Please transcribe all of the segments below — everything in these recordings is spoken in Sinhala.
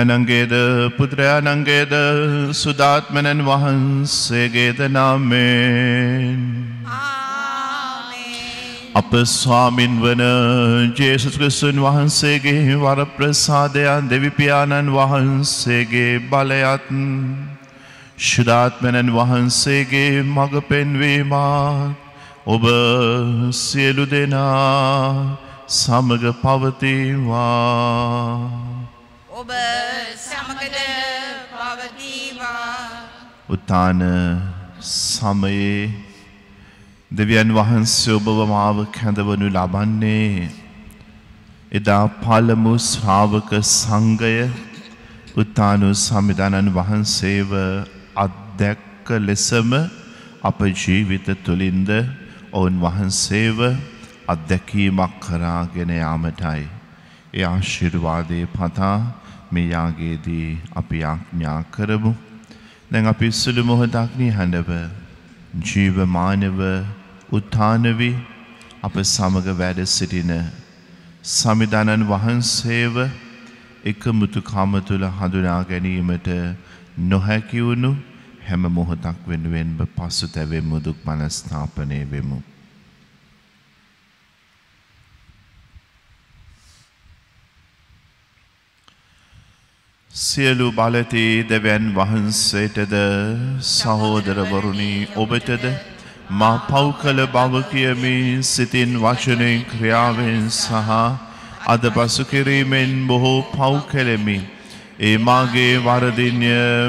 පියාණන්ගේද පුත්‍රයාණන්ගේද සුදාත්මයන් වහන්සේගේද නාමයෙන් අප ස්වාමින් වන ජේසුස් ක්‍රිස්තුන් වහන්සේගේ වරප්‍රසාදයන් දෙවිපියාණන් වහන්සේගේ බලයත් ශුද්ධාත්මයන් වහන්සේගේ මඟ පෙන්වීමත් ඔබ සියලු දෙනා සමග පවතිවා. ඔබ සමගද පවතිවා. උත්තාන සමයේ දෙවියන් වහන්සේ ඔබව මාව කැඳවනු ලබන්නේ එදා පළමු ශ්‍රාවක සංඝය උත්තාන සම්විධානන් වහන්සේව අත්දැක්ක ලෙසම අප ජීවිත තුළින්ද ඔවුන් වහන්සේව අත්දැකීමක් කරාගෙන යාමටයි. ඒ ආශිර්වාදයේ පතා මේ යාගයේදී අපි ආඥා කරමු. දැන් අපි සුළු මොහොතක් නිහඬව ජීවමානව උත්ථාන වී අප සමග වැඩ සිටින සම්විධානන් වහන්සේව එකමුතුකම තුළ හඳුනා ගැනීමට නොහැකි වුණු හැම මොහොතක් වෙනුවෙන්ම පසුතැවෙමු, දුක් මනස්ථාපනය වෙමු. සියලු බලති දෙවියන් වහන්සේටද සහෝදරවරුනි ඔබටද මා පව් කළ බව කියමි සිතින් වචනෙන් ක්‍රියාවෙන් සහ අද පසු කිරීමෙන් බොහෝ පව් කෙලෙමි. ඒ මාගේ වරදින්ය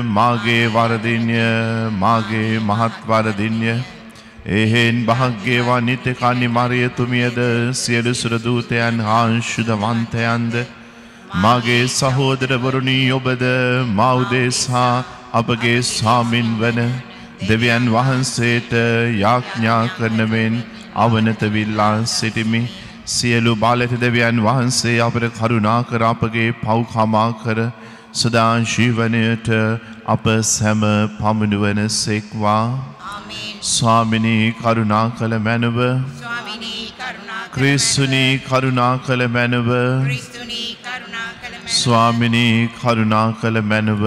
මාගේ මහත් වරදින්ය. එහෙන් භාග්‍යවත් නිත්‍යකන්නි මරියතුමියද සියලු සුරදූතයන් හා ශුද්ධවන්තයන්ද මාගේ සහෝදරවරුනි ඔබද මා උදෙසා අපගේ ස්වාමින් වන දෙවියන් වහන්සේට යාඥා කරන මෙන් අවනත විල්ලා සිටිමි. සියලු බාලක දෙවියන් වහන්සේ අපට කරුණා කර අපගේ පව් කමා කර සදා ජීවනයට අප සැම පමුණුවන සේක්වා. ස්වාමිනී කරුණා කළ මැනව ක්‍රිස්තුනී කරුණා කළ මැනව ස්වාමිනී කරුණා කළ මැනව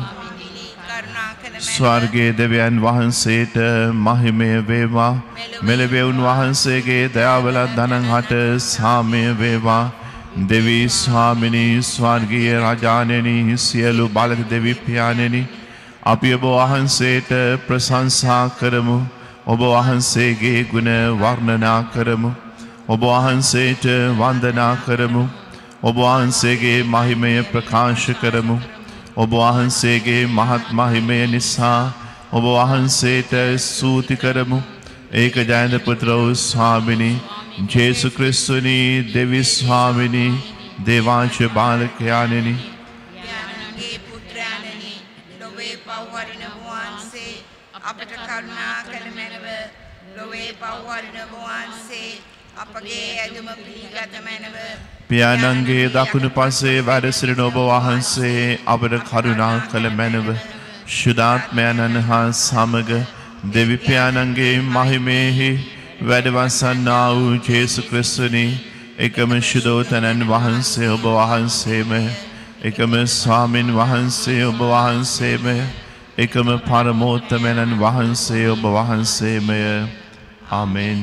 ස්වර්ගයේ දෙවියන් වහන්සේට මහිමය වේවා. මෙලෙවුන් වහන්සේගේ දයාවලත් ධනං හට සාමය වේවා. දෙවි ස්වාමිනී ස්වර්ගීය රජාණෙනි සියලු බලක දෙවි පියාණෙනි අපි ඔබ වහන්සේට ප්‍රශංසා කරමු. ඔබ වහන්සේගේ ගුණ වර්ණනා කරමු. ඔබ වහන්සේට වන්දනා කරමු. ඔබ වහන්සේගේ මහිමය ප්‍රකාශ කරමු. ඔබ වහන්සේගේ මහත් මහිමය නිසා ඔබ වහන්සේට ස්තුති කරමු. ඒක ජයන්ත පුත්‍ර වූ ස්වාමිනී ජේසු ක්‍රිස්තුනි දෙවි ස්වාමිනී දේවාංශ බාලකයාණෙනි යානගේ පුත්‍රයාණෙනි ලොවේ පවවරින වහන්සේ අපට කරුණා කළ මැනව ලොවේ පවවරින වහන්සේ අපගේ ඇදුම පිළිගත මැනව පියාණන්ගේ දකුණු පසේ වැඩ සිටින ඔබ වහන්සේ අපට කරුණා කළ මැනව ශුද්ධාත්මයන්න් හා සමග දෙවි පියාණන්ගේ මහිමෙහි වැඩවසන්නා වූ ජේසු ක්‍රිස්තුනි එකම ශුද්ධෝතනන් වහන්සේ ඔබ වහන්සේම එකම ස්වාමින් වහන්සේ ඔබ වහන්සේම එකම පරමෝත්තමයන්න් වහන්සේ ඔබ වහන්සේමය. ආමෙන්.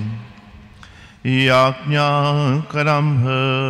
යාඥා කරම්හ.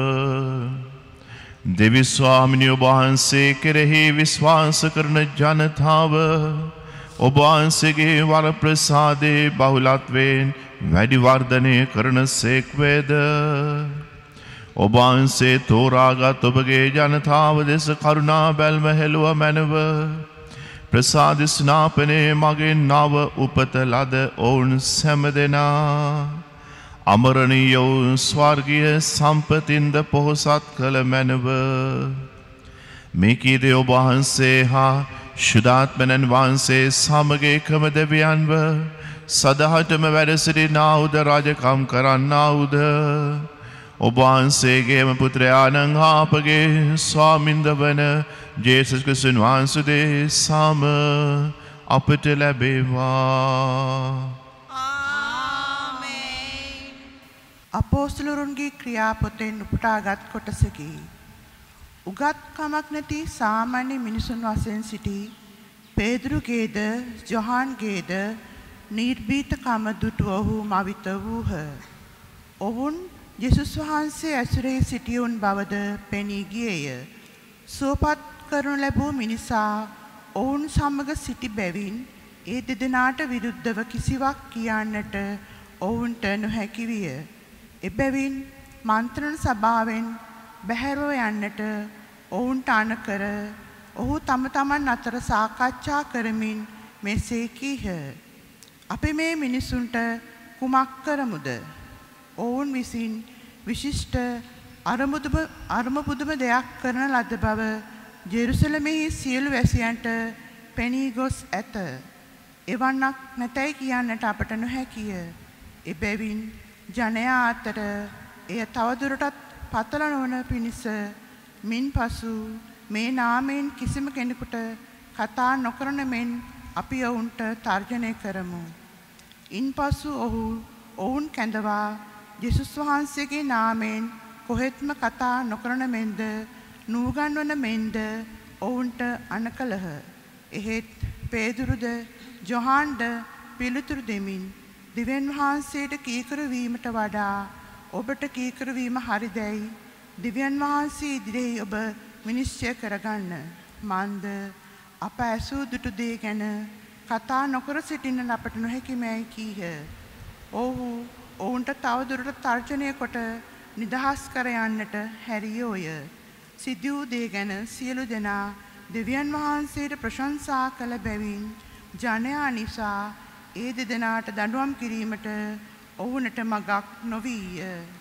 දෙවි ස්වාමිනී ඔබ වහන්සේ කෙරෙහි විශ්වාස කරන ජනතාව ඔබ වහන්සේගේ වරප්‍රසාදයේ බහුලත්වයෙන් වැඩි වර්ධනය කරන සේක්වේද. ඔබ වහන්සේ තෝරාගත් ඔබගේ ජනතාව දෙස කරුණා බැල්ම හෙළුව මැනව ප්‍රසාද ස්නාපනයේ මගෙන් නව උපත ලද ඔවුන් සැම දෙනා අමරණීය වූ ස්වර්ගීය සම්පතින්ද පොහොසත් කළ මැනව. මේ කීදේ ඔබ වහන්සේ හා ශුද්ධාත්මයන් වහන්සේ සමග එකම දෙවියන්ව සදහටම වැඩ සිටිනාවුද රජකම් කරන්නාවුද ඔබ වහන්සේගේම පුත්‍රයාණන් හා අපගේ ස්වාමින්ද වන ජේසුස් ක්‍රිස්තුන් වහන්සේ සම අපට ලැබේවා. අපෝස්තලරුන්ගේ ක්‍රියාපොතෙන් උපුටාගත් කොටසකි. උගත්කමක් නැති සාමාන්‍ය මිනිසුන් වශයෙන් සිටි පේදුරුගේද ජොහන්ගේද නිර්භීතකම දුටු ඔහු මවිත වූහ. ඔවුන් යේසුස් වහන්සේ ඇසුරේ සිටියුන් බවද පෙනී ගියේය. සුවපත් කරනු ලැබූ මිනිසා ඔවුන් සමග සිටි බැවින් ඒ දෙදෙනාට විරුද්ධව කිසිවක් කියන්නට ඔවුන්ට නොහැකි විය. එබැවින් මන්ත්‍රණ සභාවෙන් බැහැරව යන්නට ඔවුන්ට අනකර ඔහු තම තමන් අතර සාකච්ඡා කරමින් මෙසේ කීහ. අපි මේ මිනිසුන්ට කුමක් කරමුද? ඔවුන් විසින් විශිෂ්ට අරමුදුම දෙයක් කරන ලද බව ජෙරුසලමෙහි සියලු වැසියන්ට පෙනී ගොස් ඇත. එවන්නක් නැතැයි කියන්නට අපට නොහැකිය. එබැවින් ජනයා අතර එය තවදුරටත් පතල නොවන පිණිස මින් පසු මේ නාමයෙන් කිසිම කෙනෙකුට කතා නොකරන මෙන් අපි ඔවුන්ට තර්ජනය කරමු. ඉන්පසු ඔවුන් කැඳවා යේසුස් වහන්සේගේ නාමයෙන් කොහෙත්ම කතා නොකරන මෙන්ද නූගන්වන මෙන්ද ඔවුන්ට අනකලහ. එහෙත් පේදුරුද ජොහන්ද පිළිතුරු දෙමින් දෙවියන් වහන්සේට කීකරු වීමට වඩා ඔබට කීකරු වීම හරිදැයි දෙවියන් වහන්සේ ඉදිරියේ ඔබ විනිශ්චය කරගන්න. මන්ද අප ඇසූ දුටු දේ ගැන කතා නොකර සිටින්න අපට නොහැකිමයි කීහ. ඔවුන්ට තවදුරටත් තර්ජනය කොට නිදහස් කර යන්නට හැරියෝය. සිදු වූ දේ ගැන සියලු දෙනා දෙවියන් වහන්සේට ප්‍රශංසා කළ බැවින් ජනයා නිසා ඒ දෙදෙනාට දඬුවම් කිරීමට ඔවුන්ට මගක් නොවීය.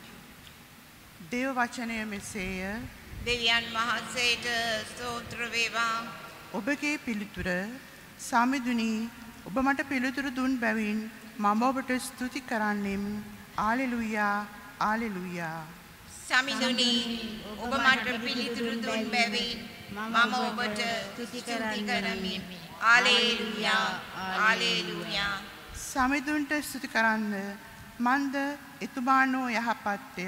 දේව වචනය මෙසේය. දෙවියන් වහන්සේට ස්තෝත්‍ර වේවා. ඔබගේ පිළිතුර සමිඳුනි ඔබ මට පිළිතුරු දුන් බැවින් මම ඔබට ස්තුති කරන්නෙමි. ආලෙලුයා ආලෙලුයා. සමිඳුනි ඔබ මට පිළිතුරු දුන් බැවින් මම ඔබට ස්තුති කරමි. ආලෙලුයා ආලෙලුයා. සමිඳුන්ට ස්තුති කරන්න මන්ද එතුමානෝ යහපත්ය.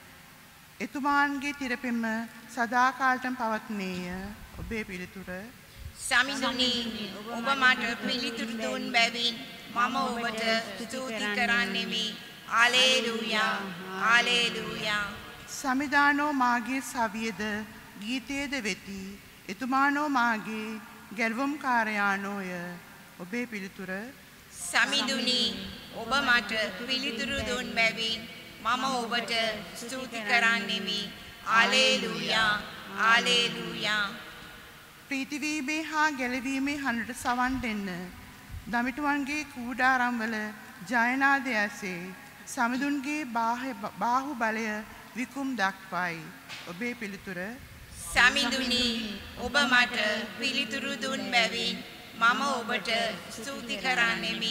එතුමාන්ගේ තිරපෙම සදාකාලටම පවත්නේය. ඔබේ පිළිතුර සමිඳුනි ඔබ මට පිළිතුරු දුන් බැවින් මම ඔබට ස්තුති කරන්නෙමි. ආලෙලුයා ආලෙලුයා. සමිදානෝ මාගේ සවියද ගීතයේද වෙති. එතුමානෝ මාගේ ගැල්වම්කාරයානෝය. ඔබේ පිළිතුර සමිඳුනි ඔබ මට පිළිතුරු දුන් බැවින් මම ඔබට ස්තුති කරන්නෙමි. ආලෙලුයා ආලෙලුයා. ප්‍රීතිවීමේ හා ගැලවීමේ හඬට සවන් දෙන්න. දමිටුවන්ගේ කූඩාරම්වල ජයනාදය ඇසේ සමිඳුන්ගේ බාහු බලය විකුම් දක්වයි. ඔබේ පිළිතුර සමිඳුනි ඔබ මට පිළිතුරු දුන් බැවින් මම ඔබට ස්තුති කරන්නෙමි.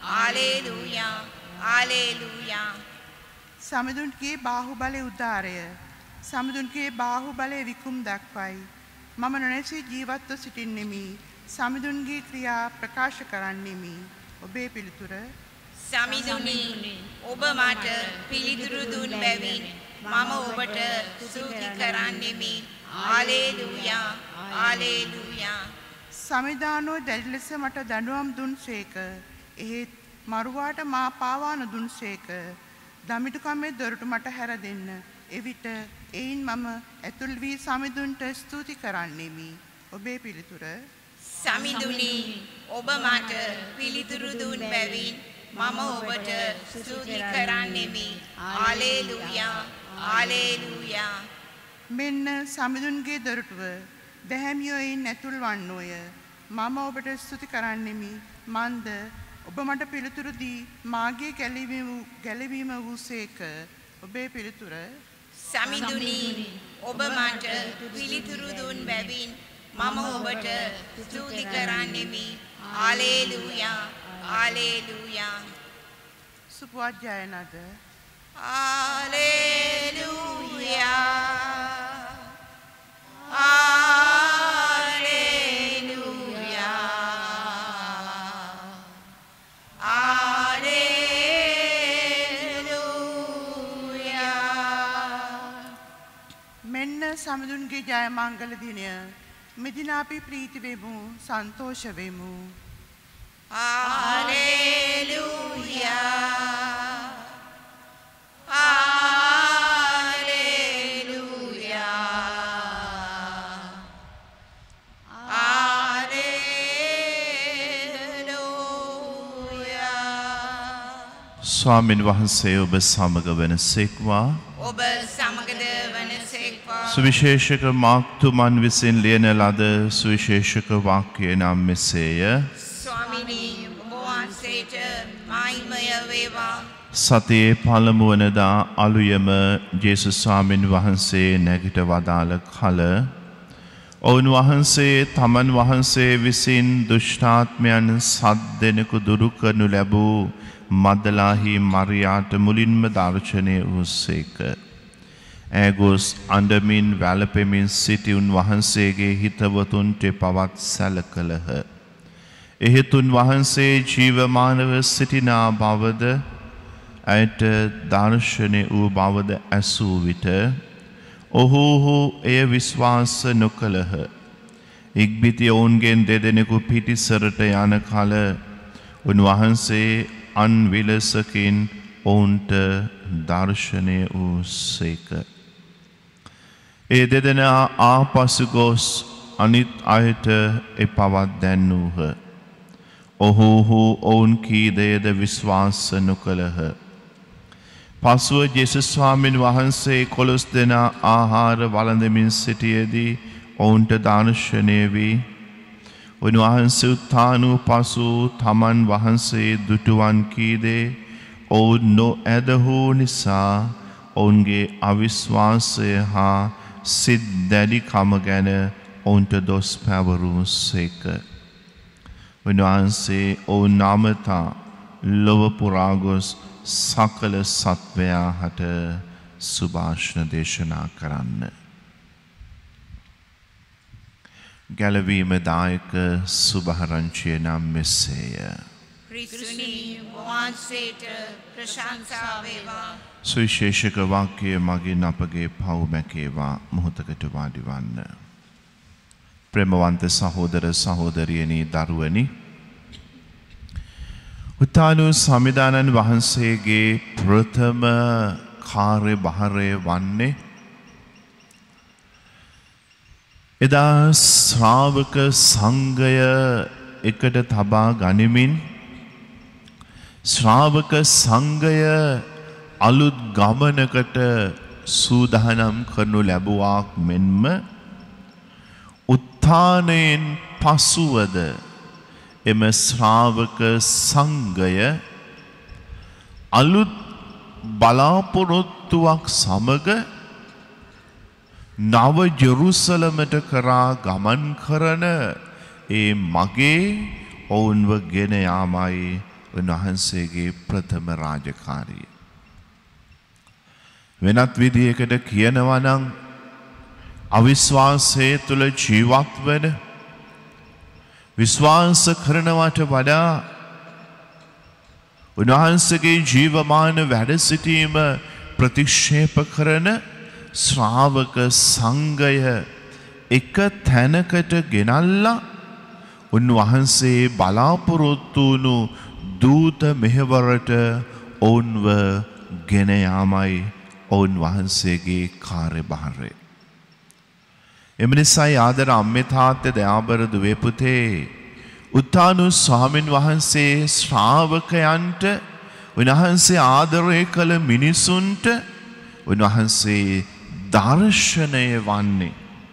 ආලෙලුයා ආලෙලුයා. සමිඳුන්ගේ බාහු බලය උදාරය. සමිඳුන්ගේ බාහු බලය විකුම් දක්වයි. මම නොනැසී ජීවත්ව සිටින්නෙමි. සමිඳුන්ගේ ක්‍රියා ප්‍රකාශ කරන්නෙමි. ඔබේ පිළිතුර සමිඳුනි ඔබ මට පිළිතුරු දුන් බැවින් මම ඔබට ස්තුති කරන්නෙමි. ආලෙලුයා ආලෙලුයා. සමිදානෝ දැඩි ලෙස මට දඬුවම් දුන්සේක. එහෙත් මරුවාට මා පාවා නොදුන්සේක. දමිටුකමේ දොරටු මට හැර දෙන්න. එවිට එයින් මම ඇතුල් වී සමිඳුන්ට ස්තුති කරන්නෙමි. ඔබේ පිළිතුර සමිඳුනි ඔබ මට පිළිතුරු දුන් බැවින් මම ඔබට ස්තුති කරන්නෙමි. ආලෙලුයා ආලෙලුයා. මෙන්න සමිඳුන්ගේ දොරටුව දැහැමියෝයින් ඇතුල් වන්නෝය. මම ඔබට ස්තුති කරන්නෙමි. මන්ද ඔබ මට පිළිතුරු දී මාගේ ගැලවීම වූසේක. ඔබේ පිළිතුර සමිඳුනි ඔබ මට පිළිතුරු දුන් බැවින් මම ඔබට ස්තුති කරන්නෙමි. ආලෙලුයා ආලෙලුයා. සුපවත් ජයනද ආලෙලුයා ආලෙලුයා ආලෙලුයා. මෙන්න සමිඳුන්ගේ ජය මංගල දිනය මෙදින අපි ප්‍රීති වෙමු සන්තෝෂ වෙමු. Hallelujah. ස්වාමීන් වහන්සේ ඔබ සමග වනසේක්වා. ඔබ සමගද වනසේක්වා. සුවිශේෂක මාක්තුමන් විසින් ලියන ලද සුවිශේෂක වාක්‍යය නම් මෙසේය. ස්වාමිනී ඔබ වහන්සේට මහිමය වේවා. සතියේ පළමු වනදා අලුයම ජේසුස් ස්වාමීන් වහන්සේ නැගිට වදාළ කල ඔවුන් වහන්සේ තමන් වහන්සේ විසින් දුෂ්ටාත්මයන් 7 දෙනෙකු දුරු කරනු ලැබූ මද්දලාහි මරියාට මුලින්ම දර්ශනය වූසේක. ඇගොස් අඬමින් වැළපෙමින් සිටි උන්වහන්සේගේ හිතවතුන්ට පවත් සැලකලහ. එහෙත් උන්වහන්සේ ජීවමානව සිටිනා බවද ඇයට දර්ශනය වූ බවද ඇසූ විට ඔහු එය විශ්වාස නොකළහ. ඉක්බිති ඔවුන්ගෙන් 2 දෙනෙකු පිටිසරට යන කල උන්වහන්සේ අන් විලසකින් ඔවුන්ට දර්ශනය වූසේක. ඒ 2 දෙනා ආපසු ගොස් අනිත් අයට එපවත් දැන්වූහ. ඔහු ඔවුන් කී දෙයද විශ්වාස නොකළහ. පසුව ජේසුස් ස්වාමීන් වහන්සේ 11 දෙනා ආහාර වළඳමින් සිටියේදී ඔවුන්ට දර්ශනය වී උන්වහන්සේ උත්ථාන වූ පසු තමන් වහන්සේ දුටුවන් කීදේ ඔවුන් නොඇදහූ නිසා ඔවුන්ගේ අවිශ්වාසය හා සිත් දැඩිකම ගැන ඔවුන්ට දොස් පැවරූසේක. උන්වහන්සේ ඔවුන් අමතා ලොව පුරා ගොස් සකල සත්වයා හට සුභාෂණ දේශනා කරන්න. ගැලවීම දායක සුභාරංචිය නම් මෙසේය. ක්‍රිස්තුනී වහන්සේට ප්‍රශංසා වේවා. සුවිශේෂක වාක්‍යය මගින් අපගේ පව් මැකේවා. මොහොතකට වාඩි වන්න. ප්‍රේමවන්ත සහෝදර සහෝදරියනි දරුවනි, උත්ථාන සම්විධානන් වහන්සේගේ ප්‍රථම කාර්යභාරය වන්නේ එදා ශ්‍රාවක සංඝය එකට තබා ගනිමින් ශ්‍රාවක සංඝය අලුත් ගමනකට සූදානම් කරනු ලැබුවාක් මෙන්ම උත්ථානයෙන් පසුවද එම ශ්‍රාවක සංඝය අලුත් බලාපොරොත්තුවක් සමග නව ජෙරුසලමට කරා ගමන් කරන ඒ මගේ ඔවුන්ව ගෙන යාමයි උන්වහන්සේගේ ප්‍රථම රාජකාරිය. වෙනත් විදිහකට කියනවා නම් අවිශ්වාසය තුළ ජීවත් වන විශ්වාස කරනවට වඩා උන්වහන්සේගේ ජීවමාන වැඩ සිටීම ප්‍රතික්ෂේප කරන ශ්‍රාවක සංඝය එක තැනකට ගෙනල්ලා උන්වහන්සේ බලාපොරොත්තු වුණු දූත මෙහෙවරට ඔවුන්ව ගෙන යාමයි ඔවුන් වහන්සේගේ කාර්යභාරය. එම නිසායි ආදර අම්මේ තාත්තේ දයාබර දුවේ පුතේ උත්ථාන ස්වාමීන් වහන්සේ ශ්‍රාවකයන්ට උන්වහන්සේ ආදරය කළ මිනිසුන්ට උන්වහන්සේ දර්ශනය වන්නේ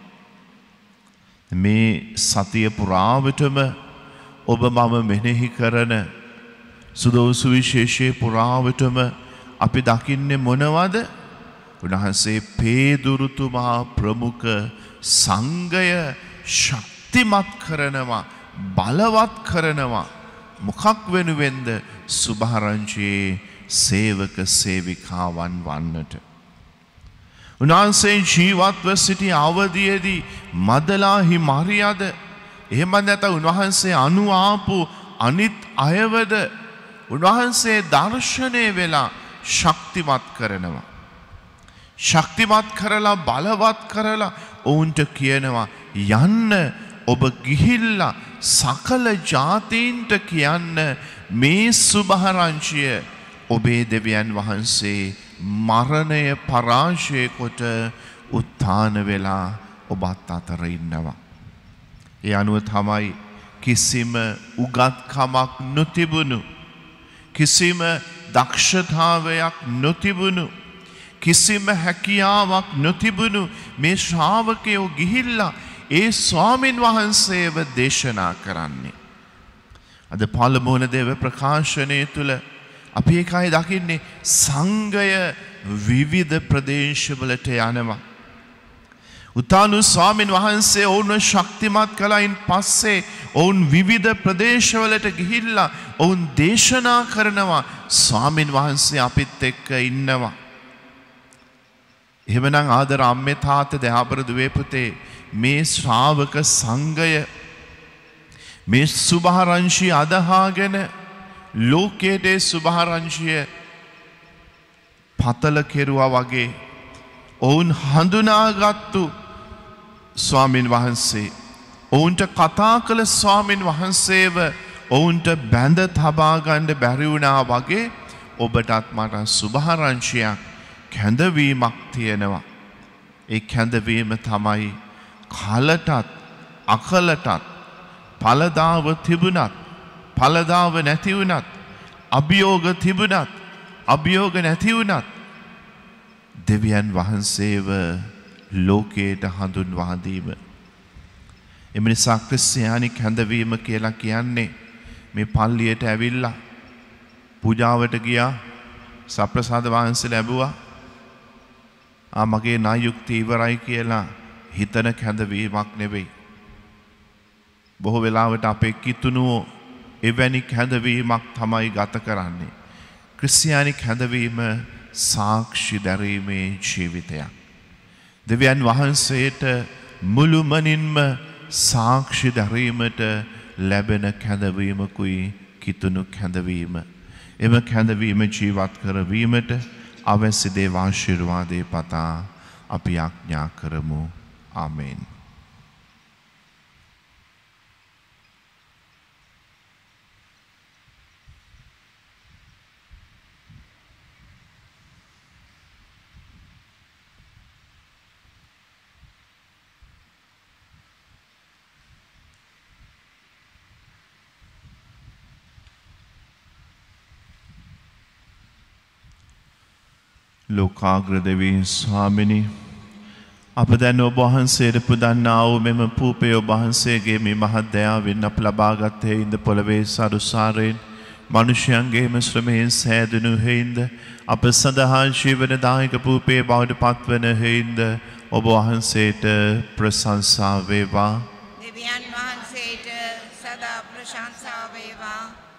මේ සතිය පුරාවටම ඔබ මම මෙනෙහි කරන සුදෝසු විශේෂයේ පුරාවටම අපි දකින්නේ මොනවද? උන්වහන්සේ පේදුරුතුමා ප්‍රමුඛ සංඝය ශක්තිමත් කරනවා, බලවත් කරනවා. මොකක් වෙනුවෙන්ද? සුභාරංචියේ සේවක සේවිකාවන් වන්නට. උන්වහන්සේ ජීවත්ව සිටි අවධියේදී මදලාහි මරියාද එහෙම නැත්නම් උන්වහන්සේ අනු ආපු අනිත් අයවද උන්වහන්සේ දර්ශනය වෙලා ශක්තිමත් කරනවා. ශක්තිමත් කරලා බලවත් කරලා ඔවුන්ට කියනවා යන්න ඔබ ගිහිල්ලා සකල ජාතීන්ට කියන්න මේ සුභාරංචිය ඔබේ දෙවියන් වහන්සේ මරණය පරාජය කොට උත්ථාන වෙලා ඔබත් අතර ඉන්නවා. ඒ අනුව තමයි කිසිම උගත්කමක් නොතිබුණු කිසිම දක්ෂතාවයක් නොතිබුණු කිසිම හැකියාවක් නොතිබුණු මේ ශ්‍රාවකයෝ ගිහිල්ලා ඒ ස්වාමින් වහන්සේව දේශනා කරන්නේ. අද පළමුවන දේව ප්‍රකාශනය තුළ අපි ඒකයි දකින්නේ සංඝය විවිධ ප්‍රදේශවලට යනවා. උතානු ස්වාමින් වහන්සේ ඔවුන්ව ශක්තිමත් කළයින් පස්සේ ඔවුන් විවිධ ප්‍රදේශවලට ගිහිල්ලා ඔවුන් දේශනා කරනවා ස්වාමින් වහන්සේ අපිත් එක්ක ඉන්නවා. එහෙමනම් ආදර අම්මේ තාත්තේ දයාබර දුවේ පුතේ මේ ශ්‍රාවක සංඝය මේ සුභාරංශිය අදහාගෙන ලෝකයේ සුභාරංශිය පතල කෙරුවා වගේ ඔවුන් හඳුනාගත්තු ස්වාමින් වහන්සේ ඔවුන්ට කතා කළ ස්වාමින් වහන්සේව ඔවුන්ට බැඳ තබා ගන්න බැරි වුණා වගේ ඔබටත් මට සුභාරංශියක් කැඳවීමක් තියෙනවා. ඒ කැඳවීම තමයි කලටත් අකලටත් ඵලදාව තිබුණත් ඵලදාව නැති වුණත් අභියෝග තිබුණත් අභියෝග නැති වුණත් දෙවියන් වහන්සේව ලෝකයට හඳුන්වා දීම. එම නිසා ක්‍රිස්තියානි කැඳවීම කියලා කියන්නේ මේ පල්ලියට ඇවිල්ලා පූජාවට ගියා සප්‍රසාද වහන්සේ ලැබුවා මගේ නායුක්තිය ඉවරයි කියලා හිතන කැඳවීමක් නෙවෙයි. බොහෝ වෙලාවට අපේ කිතුනුවෝ එවැනි කැඳවීමක් තමයි ගත කරන්නේ. ක්‍රිස්තියානි කැඳවීම සාක්ෂි දැරීමේ ජීවිතයක්. දෙවියන් වහන්සේට මුළුමනින්ම සාක්ෂි දැරීමට ලැබෙන කැඳවීමකුයි කිතුණු කැඳවීම. එම කැඳවීම ජීවත් කරවීමට අවශ්‍ය දේව ආශිර්වාදේ පතා අපි ආඥා කරමු. ආමේන්. ලෝකාග්‍ර දෙවී ස්වාමිනී අප දැන් ඔබ වහන්සේට පුදන්නා වූ මෙම පූපය ඔබ වහන්සේගේ මේ මහත් දයාවෙන් අප ලබාගත් හේයින්ද පොළවේ සරුසාරයෙන් මනුෂ්‍යයන්ගේම ශ්‍රමයෙන් සෑදුණු හේයින්ද අප සඳහා ජීවනදායක පූපේ බවට පත්වන හේයින්ද ඔබ වහන්සේට ප්‍රශංසා වේවා. දෙවියන් වහන්සේට සදා ප්‍රශංසා වේවා.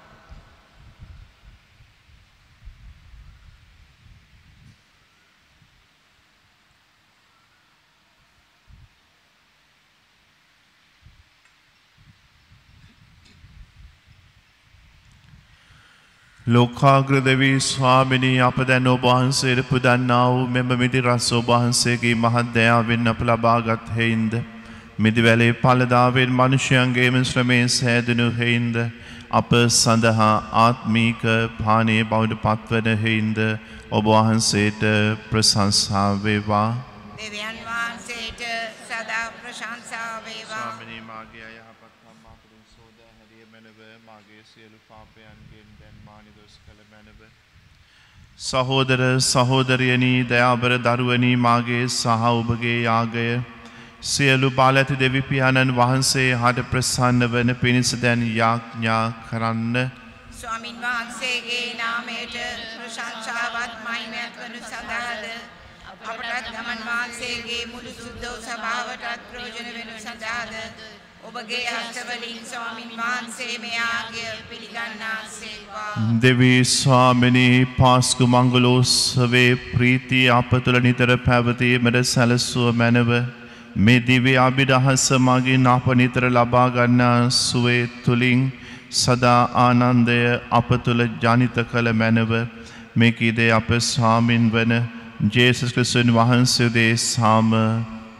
ලෝකාග්‍ර දෙවී ස්වාමිනී අප දැන් ඔබ වහන්සේට පුදන්නා වූ මෙම මිදි රස ඔබ වහන්සේගේ මහත් දයාවෙන් අප ලබාගත් හේයින්ද මිදිවැලේ ඵලදාවෙන් මනුෂ්‍යයන්ගේම ශ්‍රමයෙන් සෑදුණු හේයින්ද අප සඳහා ආත්මීක පානීය බවට පත්වන හේයින්ද ඔබ වහන්සේට ප්‍රශංසා වේවා. දෙවියන් වහන්සේට සදා ප්‍රශංසා වේවා. ස්වාමිනී මාගේ යහපත් කම් අපරින් සෝදා හැරිය මැනව මාගේ සියලු පාපයන්ගෙන් දැන් මා නිදොස් කළ මැනව. සහෝදර සහෝදරියනි දයාබර දරුවනි මාගේ සහ ඔබගේ යාගය සියලු බාල ඇති දෙවි පියාණන් වහන්සේ හට ප්‍රසන්න වන පිණිස දැන් යාඥා කරන්න. ස්වාමින් වහන්සේගේ නාමයට ප්‍රශංසාවත් මහිමයක් වනු සඳහාද අපටත් ගමන් වහන්සේගේ මුළු සුද්ධෝ සභාවටත් ප්‍රයෝජන වෙනු සඳහාද ඔබගේ හස්තවලින් ස්වාමින් වහන්සේ මේ ආගය පිළිගන්නාසේක්වා. දෙවී ස්වාමිනී පාස්කු මංගලෝත්සවයේ ප්‍රීතිය අප තුළ නිතර පැවතීමට සැලසුව මැනව මේ දිව්‍ය අභිරහස මගින් අප නිතර ලබා ගන්නා සුවේ තුලින් සදා ආනන්දය අප තුළ ජනිත කළ මැනව මේ කීදේ අප ස්වාමින් වන ජේසුස් ක්‍රිස්තුන් වහන්සේ දේශාම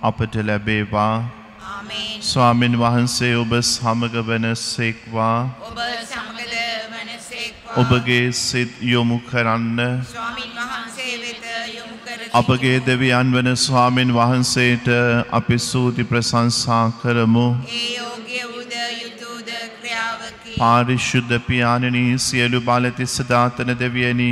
අපට ලැබේවා. ආමේන්. ස්වාමින් වහන්සේ ඔබ සමග වනසේක්වා. ඔබ සමගද වනසේක්වා. ඔබගේ සිත් යොමු කරන්න. ස්වාමින් වහන්සේ වෙත යොමු කර අපගේ දෙවියන් වන ස්වාමින් වහන්සේට අපි ස්තුති ප්‍රශංසා කරමු. ඒ යෝග්‍ය වූද යුතුයද ක්‍රියාවකි. පාරිශුද්ධ පියාණනි සියලු බලතිස්ස දාතන දෙවියනි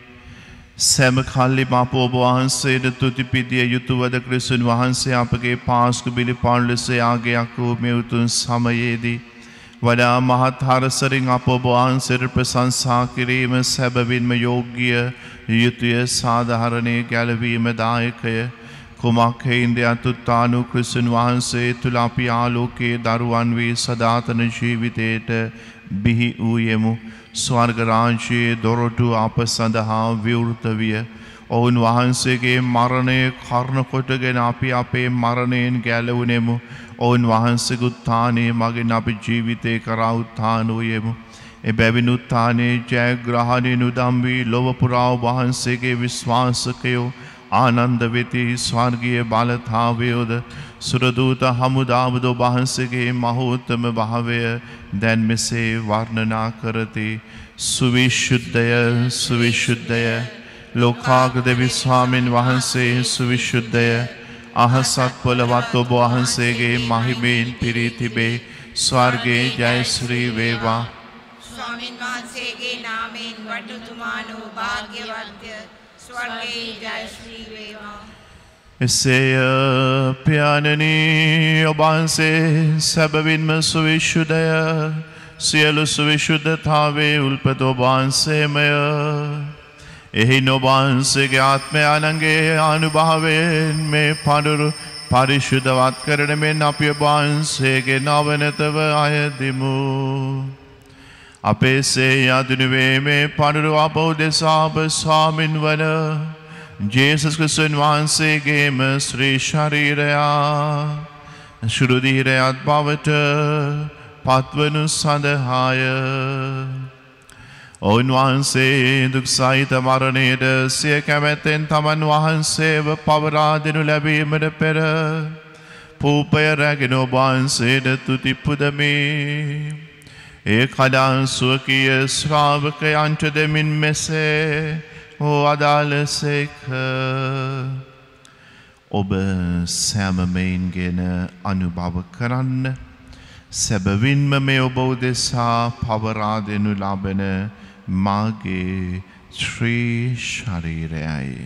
සෑම කල්ලි අප ඔබ වහන්සේට තුති පිදිය යුතුවද ක්‍රිස්තුන් වහන්සේ අපගේ පාස්කු බිලි පාළුලෙස යාගයක් වූ මේ උතුම් සමයේදී වඩා මහත් හරසරින් අප ඔබ වහන්සේට ප්‍රශංසා කිරීම සැබවින්ම යෝග්‍ය යුතුය සාධාරණයේ ගැලවීම දායකය කුමක් හේින්ද අතුත්තානු ක්‍රිස්තුන් වහන්සේ තුළ අපි ආලෝකයේ දරුවන් වී සදාතන ජීවිතයට බිහි වූයෙමු. ස්වර්ග රාජ්‍යයේ දොරටු අප සඳහා විවෘත විය. ඔවුන් වහන්සේගේ මරණය කර්ණ කොටගෙන අපි අපේ මරණයෙන් ගැලවුණෙමු. ඔවුන් වහන්සේගේ උත්ථානයේ මගින් අපි ජීවිතේ කරා උත්ථාන වූයෙමු. එබැවින් උත්ථානයේ ජයග්‍රහණය නුදම් වී ලොව පුරා වහන්සේගේ විශ්වාසකයෝ ආනන්ද වෙති ස්වර්ගීය බලතාවයෝද සුරදූත හමුදාවද වහන්සේගේ මහෝත්තම භාවය දැන් මෙසේ වර්ණනා කරති. සුවිශුද්ධය සුවිශුද්ධය ලෝකාග්‍ර දෙවි ස්වාමින් වහන්සේ සුවිශුද්ධය අහසත් පොළවත් ඔබ වහන්සේගේ මහිමයෙන් පිරී තිබේ. ස්වර්ගයේ ජයශ්‍රී වේවා. ස්වාමින් වහන්සේගේ නාමයෙන් වඩුතුමානෝ භාග්‍යවත්ය. ස්වර්ගයේ ජයශ්‍රී වේවා. එසේය පියාණනි ඔබ වහන්සේ සැබවින්ම සුවිශුද්ධය. සියලු සුවිශුද්ධතාවේ උල්පත ඔබ වහන්සේමය. එහි ඔබ වහන්සේගේ ආත්මය අනංගේ අනුභවයෙන් මේ පඬුරු පරිශුද්ධවත් කරන මෙන් අපි ඔබ වහන්සේගේ නවනතව අයදිමු. අපේ සේ යදුනුවේ මේ පඬුරු අප උදෙසා අප ස්වාමින් වන ජේසුස් ක්‍රිස්තුන් වහන්සේගේම ශ්‍රී ශරීරයා ශුරුදීරයත් බවට පත්වනු සඳහාය. ඔවුන් වහන්සේ දුක් සහිත මරණයට සිය කැමැත්තෙන් තමන් වහන්සේව පවරා දෙනු ලැබීමට පෙර පූපය රැගෙන ඔබ වහන්සේට තුති පුදමි. ඒ කඩා ස්වකීය ශ්‍රාවකයන්ට දෙමින් මෙසේ වදාළසේක. ඔබ සෑමමයින්ගෙන අනුභව කරන්න. සැබවින්ම මේ ඔබ උදෙසා පවරා දෙනු ලබන මාගේ ශ්‍රී ශරීරයයි.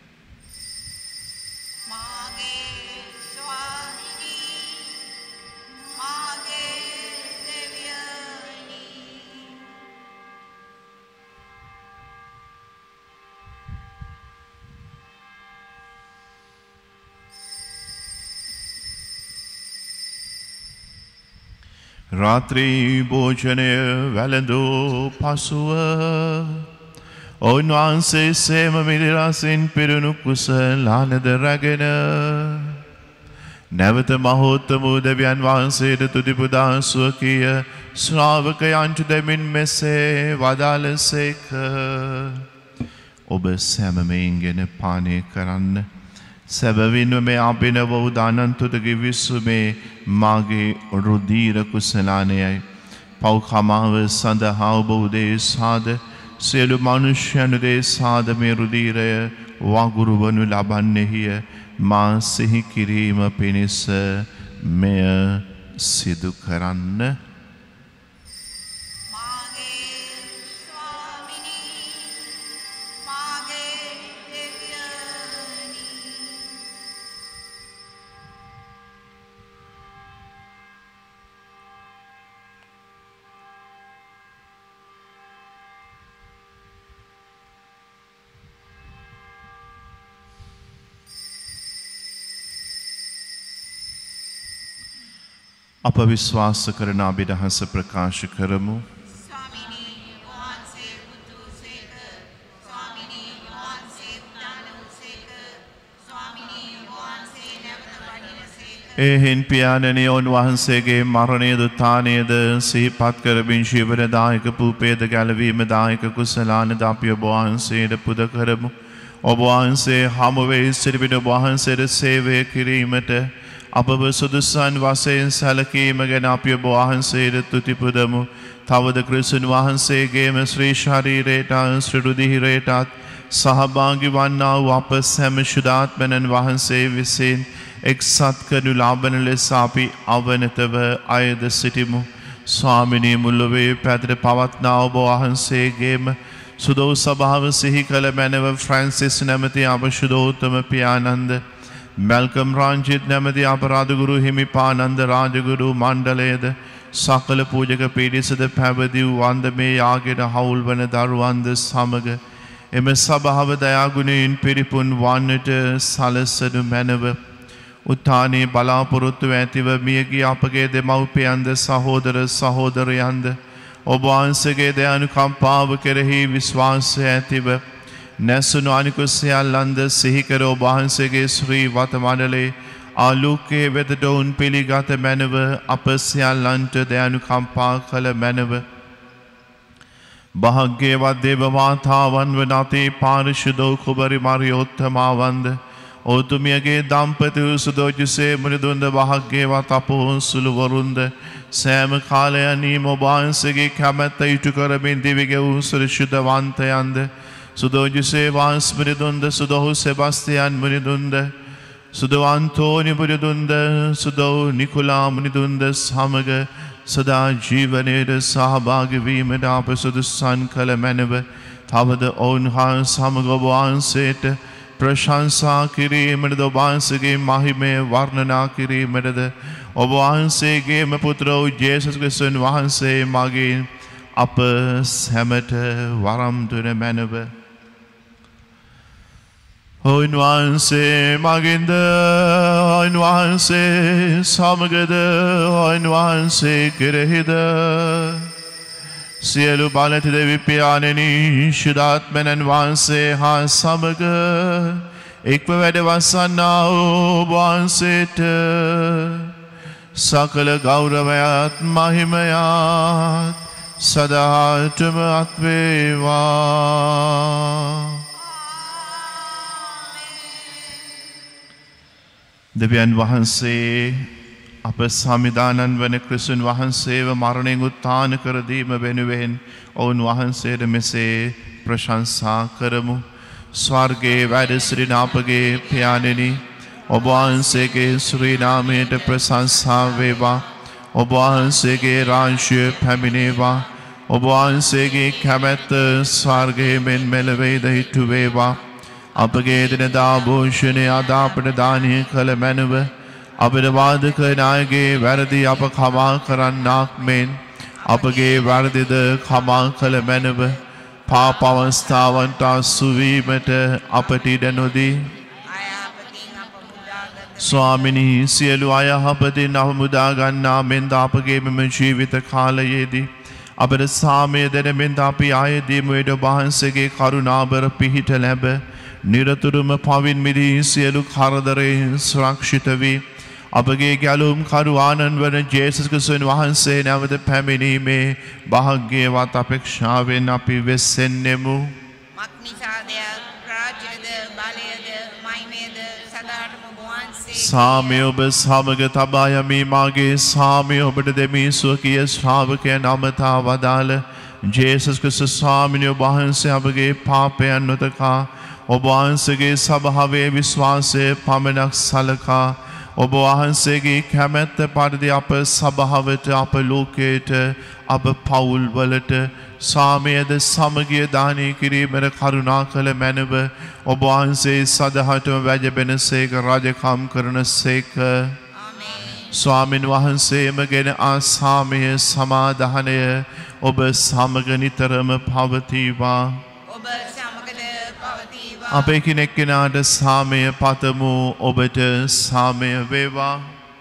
රාත්‍රී භෝජනය වැළඳූ පසුව ඔවුන් වහන්සේ සේම මිරිරසින් පිරුණු කුසලානද රැගෙන නැවත මහෝත්තම වූ දෙවියන් වහන්සේට තුති පුදා ස්වකීය ශ්‍රාවකයන්ට දෙමින් මෙසේ වදාළසේක. ඔබ සෑමමයින්ගෙන පානය කරන්න. සැබවින්ම මේ අභිනව වූ දානන්තුද ගිවිසුමේ මාගේ රුධීර කුසලානයයි. පව්කමාව සඳහා ඔබ උදෙසාද සියලු මනුෂ්‍යයන් උදෙසාද මේ රුධීරය වගුරුවනු ලබන්නේය. මා සිහි කිරීම පිණිස මෙය සිදු කරන්න. අප විශ්වාස කරන අභිදහස ප්‍රකාශ කරමු. ස්වාමිනී වහන්සේ පුතුසේක. ස්වාමිනී වහන්සේ උදානවසේක. ස්වාමිනී වහන්සේ නැවත වඩිනසේක. එහෙන් පියාණනි ඔවුන් වහන්සේගේ මරණයද උත්ථානයද සිහිපත් කරමින් ජීවනදායක පූපේද ගැලවීම දායක කුසලානද අපි ඔබ වහන්සේට පුද කරමු. ඔබ වහන්සේ හමු වේ සිටින ඔබ වහන්සේට සේවය කිරීමට අපව සුදුසන් වශයෙන් සැලකීම ගැන අපි ඔබ වහන්සේට තුති පුදමු. තවද ක්‍රිස්තුන් වහන්සේගේම ශ්‍රී ශරීරයට ශ්‍රී රුධිරයටත් සහභාගී වන්නා වූ අප සැම ශුද්ධාත්මයන් වහන්සේ විසින් එක්සත් කරනු ලබන ලෙස අපි අවනතව අයද සිටිමු. ස්වාමිනී මුල්ලොවේ පැතර පවත්නා ඔබ වහන්සේගේම සුදෝ සභාව සිහි කළ මැනව ෆ්‍රැන්සිස් නැමති අපශුදෝත්තම පියානන්ද මැල්කම් රාංජිත් නැමති අපරාධගුරු හිමිපානන්ද රාජගුරු මණ්ඩලයද සකල පූජක පිරිසද පැවදි වූ වන්ද මේ යාගෙට හවුල් වන දරුවන්ද සමග එම සභාව දයාගුණයෙන් පිරිපුන් වන්නට සලසනු මැනව. උත්ථානයේ බලාපොරොත්තු ඇතිව මියගිය අපගේ දෙමව්පියන්ද සහෝදර සහෝදරයන්ද ඔබ වහන්සේගේ දයානුකම්පාව කෙරෙහි විශ්වාසය ඇතිව නැසුණු අනිකුත් සියල්ලන්ද සිහි කර ඔබ වහන්සේගේ ශ්‍රී වත මණ්ඩලයේ ආලෝකයේ වෙතට උන් පිළිගත මැනව අප සියල්ලන්ට දයානුකම්පා කළ මැනව. භාග්‍යවත් දේව මාතාවන් වන අතේ පාරිශුද්ධ කුබරි මරියෝත්තමාවන්ද ඕතුමියගේ දම්පති සුදෝජසේ මුනිදුන්ද භාග්‍යවත් අපොහොසුළු වරුන්ද සෑම කාලයනීම ඔබ වහන්සේගේ කැමැත්ත ඉටු කරමින් දිවිගෙවූ සුරිශුද්ධවන්තයන්ද සුදෝජසේ වහන්ස් මුනිදුන්ද සුදොහු සෙබස්තියන් මුනිදුන්ද සුදෝ අන්තෝනි මුනිදුන්ද සුදෝ නිකුලා මුනිදුන්ද සමග සදා ජීවනයට සහභාගී වීමට අප සුදුසන් කළ මැනව. තවද ඔවුන් හා සමග ඔබ වහන්සේට ප්‍රශංසා කිරීමටද ඔබ වහන්සේගේ මහිමය වර්ණනා කිරීමටද ඔබ වහන්සේගේම පුත්‍ර වූ ජේසුස් ක්‍රිස්තුන් වහන්සේ මගින් අප සැමට වරම් දුන මැනව. උන්වහන්සේ මගින්ද උන්වහන්සේ සමගද උන්වහන්සේ කෙරෙහිද සියලු බලති දෙවි පියාණෙනි ශුද්ධාත්මයන් වහන්සේ හා සමග එක්ව වැඩ වසන්නා වූ වහන්සේට සකල ගෞරවයත් මහිමයත් සදාටම අත්වේවා. දෙවියන් වහන්සේ අප සමිදානන් වන ක්‍රිස්තුන් වහන්සේව මරණයෙන් උත්ථාන කර දීම වෙනුවෙන් ඔවුන් වහන්සේට මෙසේ ප්‍රශංසා කරමු. ස්වර්ගයේ වැඩ සිටින අපගේ පියාණෙනි ඔබ වහන්සේගේ ශ්‍රී නාමයට ප්‍රශංසා වේවා. ඔබ වහන්සේගේ රාජ්‍ය පැමිණේවා. ඔබ වහන්සේගේ කැමැත්ත ස්වර්ගයේ මෙන් මෙලොවේද ඉටු වේවා. අපගේ දිනදා භෝජනය අද අපට දානය කළ මැනව අපට වාදක නායකගේ වැරදි අප කමා කරන්නාක් මෙන් අපගේ වැරදිද කමා කළ මැනව. පාප අවස්ථාවන්ට අසුවීමට අපට ඉඩ නොදී ස්වාමිනී සියලු අයහපතින් අප මුදා ගන්නා මෙන්ද අපගේ මෙම ජීවිත කාලයේදී අපට සාමය දෙන මෙන්ද අපි ආයේදීම ඔබ වහන්සේගේ කරුණාබර පිහිට ලැබ නිරතුරුම පවින් මිදී සියලු කරදරයෙන් සුරක්ෂිත වී අපගේ ගැලුම් කරුවාණන් වන ජේසුස් ක්‍රිස්තුන් වහන්සේ නැවත පැමිණීමේ භාග්‍යවත් අපේක්ෂාවෙන් අපි වෙස්සෙන්නෙමු. සාමය ඔබ සමග තබා යමි මාගේ සාමය ඔබට දෙමි ස්වකීය ශ්‍රාවකයන් අමතා වදාළ ජේසුස් ක්‍රිස්තුස් ස්වාමීන් වහන්සේ අපගේ පාපයන් නොතකා ඔබ වහන්සේගේ සභාවේ විශ්වාසය පමණක් සලකා ඔබ වහන්සේගේ කැමැත්ත පරිදි අප සභාවට අප ලෝකයට අප පවුල් වලට සාමයද සමගිය දානය කිරීමට කරුණා කළ මැනව ඔබ වහන්සේ සදහටම වැජබෙනසේක රජකම් කරනසේක. ස්වාමින් වහන්සේම ගෙන ආසාමය සමාධානය ඔබ සමග නිතරම පවතිවා. අප එකිනෙක කෙනාට සාමය පතමු. ඔබට සාමය වේවා.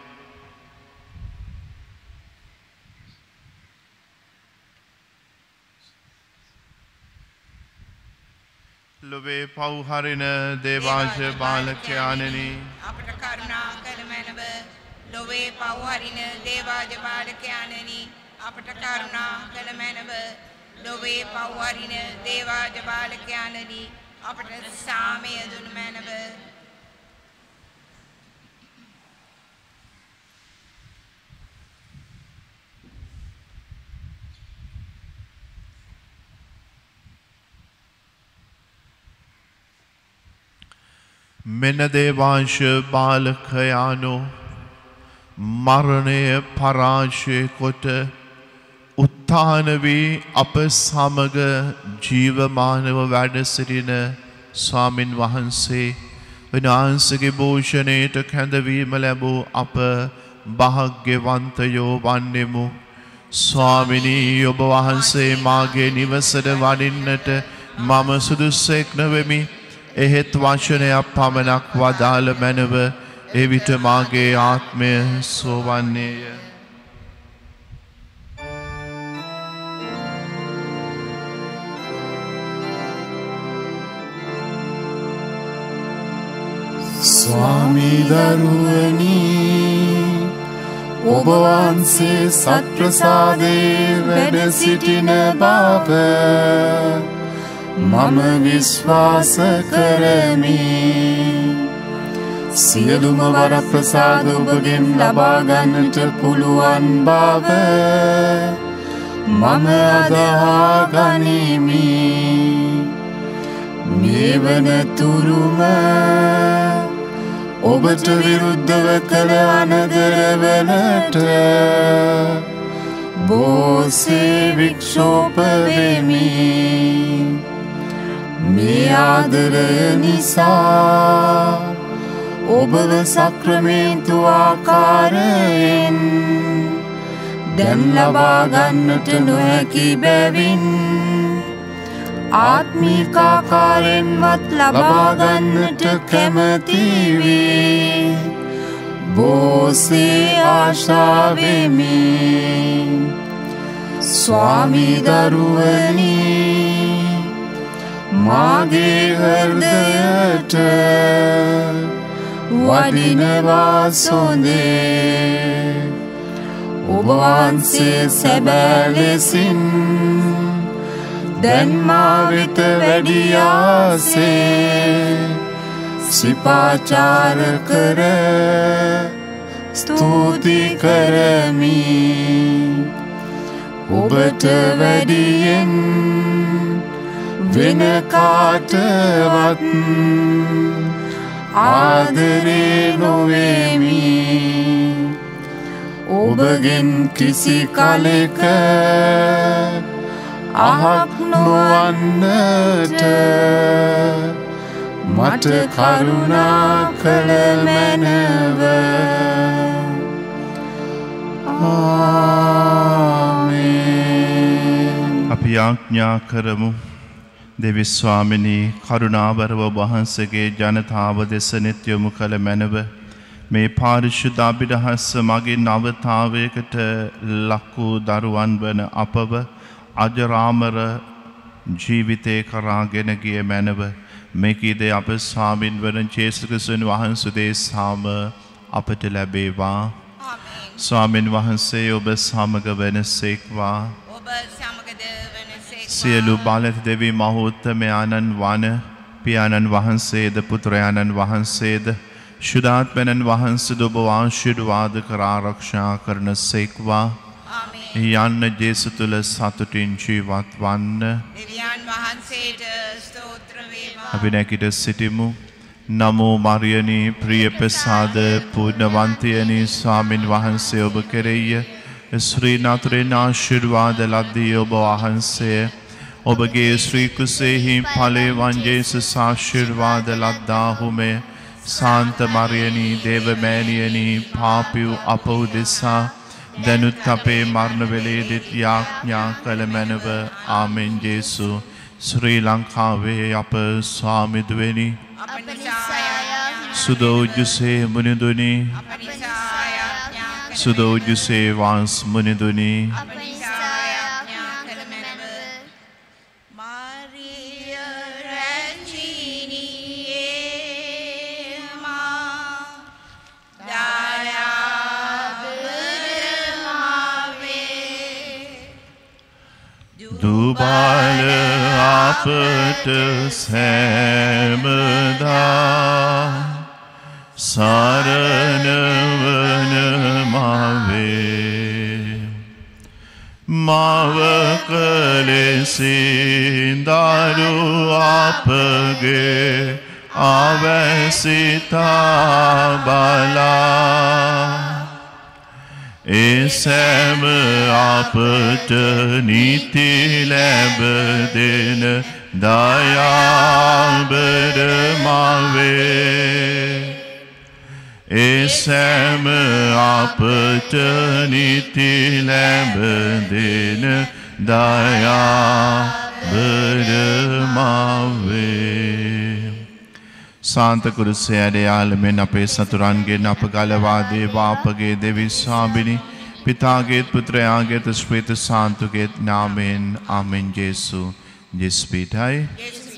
ලොවේ පව්හරින දේවාජ බාලකයාණෙනි අපට කරුණා කළ මැනව. ලොවේ පව්හරින දේවාජ බාලකයාණෙනි අපට කරුණා කළ මැනව. ලොවේ පව්හරින දේවාජ බාලකයාණෙනි අපට සාමය දුන් මැනව. මෙන දේවාංශ බාලකයානෝ මරණය පරාජය කොට උත්ථාන වී අප සමග ජීවමානව වැඩ සිටින ස්වාමින් වහන්සේ වනාංශගේ භූෂණයට කැඳවීම ලැබූ අප භාග්‍යවන්තයෝ වන්නෙමු. ස්වාමිනී ඔබ වහන්සේ මාගේ නිවසට වඩින්නට මම සුදුස්සෙක් නොවෙමි. එහෙත් වචනයක් පමණක් වදාළ මැනව එවිට මාගේ ආත්මය සෝවන්නේය. ස්වාමී දරුවනි ඔබ වහන්සේ සත්ප්‍රසාදේ වැඩ සිටින බව මම විශ්වාස කරමි. සියලුම වරප්‍රසාද ඔබගෙන් ලබා ගන්නට පුළුවන් බව මම අදහා ගනිමි. මේ වනතුරුම ඔබට විරුද්ධව කළ අනදරවලට බෝසේ වික්ෂෝප වෙමි. මේ ආදරය නිසා ඔබව සක්‍රමේන්තු ආකාරයෙන් දැන් ලබා ගන්නට නොහැකි බැවින් ආත්මික ආකාරයෙන්වත් ලබා ගන්නට කැමති වී බෝසේ ආශා වෙමි. ස්වාමී දරුවනි මාගේ හෘදයට වඩිනවා සොඳේ. ඔබ වහන්සේ සැබෑ ලෙසින් දැන් මා වෙත වැඩියාසේ සිපාචාර කර ස්තුති කරමි. ඔබට වැඩියෙන් වෙන කාටවත් ආදරේ නොවෙමි. ඔබගෙන් කිසි කලෙක අහක් නොවන්නට මට කරුණා කළ මැනව. ආමේන්. අපි ආඥා කරමු. දෙවි ස්වාමිනී කරුණාවරව වහන්සේගේ ජනතාව දෙස නිත් යොමු කළ මැනව. මේ පාරිශුද්ධ අභිරහස් මගින් අවතාවයකට ලක් වූ දරුවන් වන අපව අජරාමර ජීවිතේ කරාගෙන ගිය මැනව. මේකීද අප ස්වාමින් වන ජේසුස් ක්‍රිස්තුන් වහන්සේ දේශාම අපට ලැබේවා. ස්වාමින් වහන්සේ ඔබ සමග වෙනසේක්වා. ඔබ සමගද වෙනසේක්වා. සියලු බලති දෙවි මහෝත්තමයන්න් වන පියාණන් වහන්සේද පුත්‍රයාණන් වහන්සේද ශුද්ධාත්මයන්න් වහන්සේද ඔබ ආශිර්වාද කර ආරක්ෂා කරන සේක්වා. යන්න ජේසු තුළ සතුටින් ජීවත් වන්න. දෙවියන් වහන්සේට ස්තෝත්‍ර වේවා. අපි නැගිට සිටිමු. නමෝ මරියනී ප්‍රිය ප්‍රසාද පූර්ණවන්තයනි ස්වාමින් වහන්සේ ඔබ කෙරෙහිය. ශ්‍රී නතරෙන් ආශිර්වාද ලද්දී ඔබ වහන්සේ ඔබගේ ශ්‍රී කුසෙහි ඵලෙවන් ජේසුස් ආශිර්වාද ලද්දාහුමය. සාන්ත මරියනී දේවමෑණියනි පාපිව් අප උදෙසා දැනුත් අපේ මරණ වේලේදීත් යාඥා කළ මැනව. ආමෙන්. ජේසු ශ්‍රී ලංකාවේ අප ස්වාමිදුවෙනි සුදෝජුසේ මුනිදුනි සුදෝජුසේ වංශ මුනිදුනි දුබල අපට සෑමදා සරණ වන මවේ. මවක ලෙසින් දරු අපගේ අවැසිතා බලා ඒ සෑම අපට නිති ලැබ දෙන දයාබර මවේ ඒ සෑම අපට නිති ලැබ දෙන දයාබර මවේ සාන්ත කුරුසේ ඇඩයාලමෙන් අපේ සතුරන්ගෙන් අප ගලවා දේවා අපගේ දෙවි ස්වාමිනි පිතාගේත් පුත්‍රයාගේත් ස්පේත සාන්තුගේත් නාමයෙන් ආමෙන් ජේසු ජෙස්පීටයි